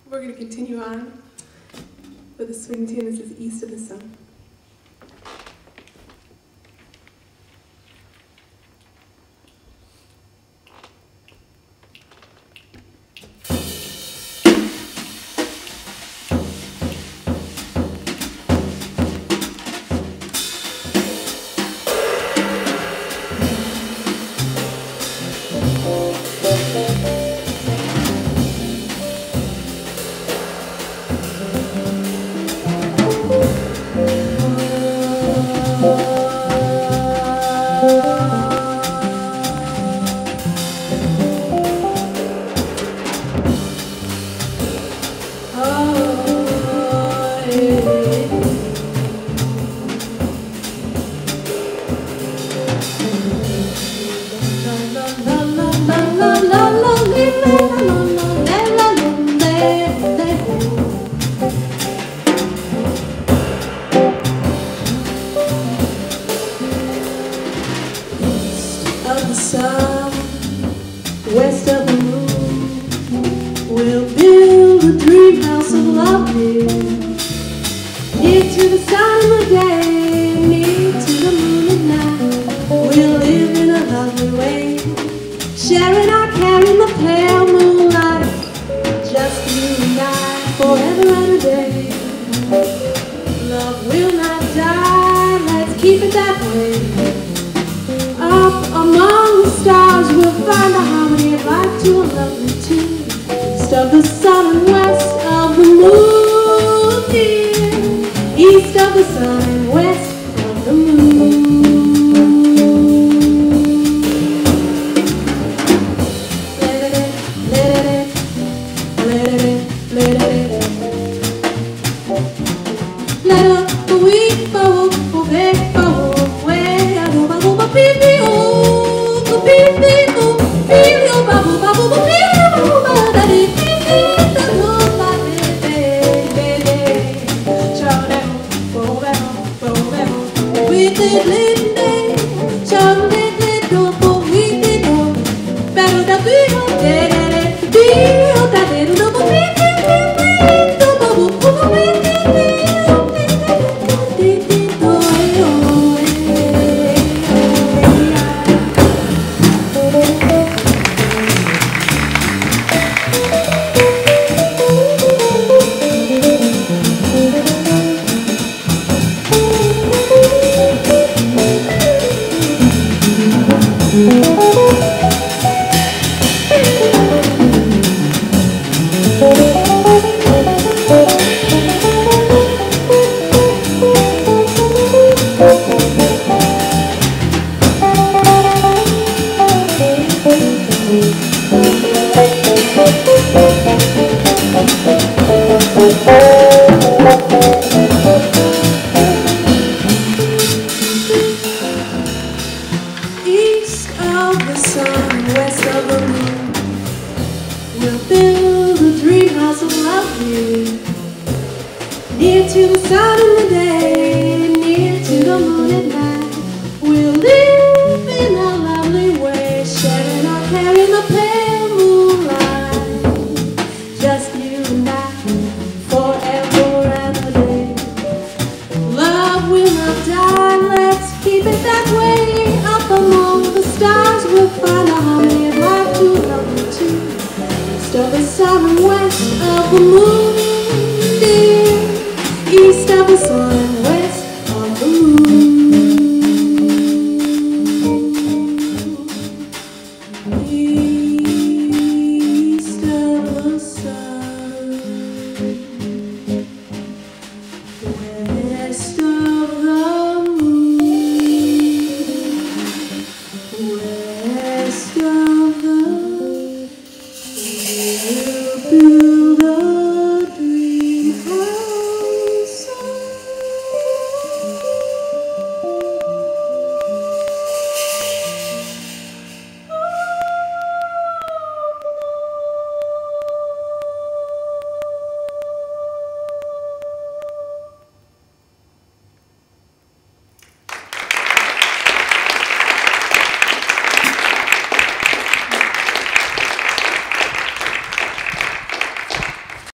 We're going to continue on with a swing tune. This is East of the Sun. West of the moon, we'll build a dream house of love here. Near to the sun of the day, near to the moon at night. We'll live in a lovely way, sharing our care in the pale moonlight. Just you and I, forever and a day. Love will not die, let's keep it that way. Up among the stars we'll find a harmony of life to a lovely tune. East of the sun and west of the moon, dear. East of the sun and west of the moon. Let it, let it, let it, let it. Let it, we go, we go, way, I go, baby. East of the sun, west of the moon, we'll build a dream house of love here. Near to the sun in the day, near to the moon at night. We'll live in a lovely way, sharing our care in the pale moonlight. Just you and I, forever and a day. Love will not die, let's keep it that way. Up among the stars we'll find a harmony of life to love you too. East of the sun and west of the moon.